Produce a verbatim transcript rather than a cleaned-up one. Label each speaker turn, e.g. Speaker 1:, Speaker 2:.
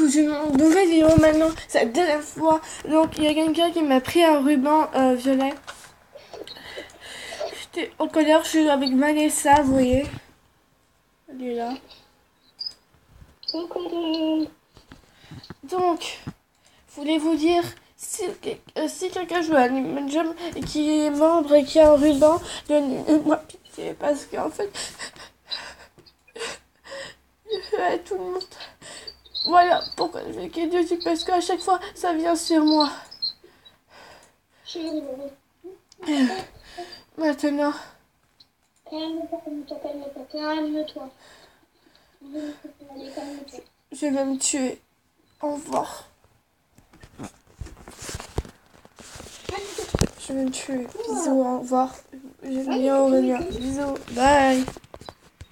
Speaker 1: une nouvelle vidéo maintenant, c'est la dernière fois. Donc il y a quelqu'un qui m'a pris un ruban euh, violet. J'étais en colère, je suis avec Vanessa, vous voyez. Elle est là. Donc, voulez-vous dire, si, euh, si quelqu'un joue à Animal Jam et qui est membre et qui a un ruban, donnez-moi pitié parce qu'en fait, je fais tout le monde. Voilà pourquoi je vais quitter dessus, parce qu'à chaque fois ça vient sur moi. Maintenant.
Speaker 2: Calme-toi, calme-toi, calme-toi, calme-toi. Allez, calme-toi.
Speaker 1: Je vais me tuer. Au revoir. Je vais me tuer. Bisous, au revoir. Je vais bien revenir. Bisous. Bye.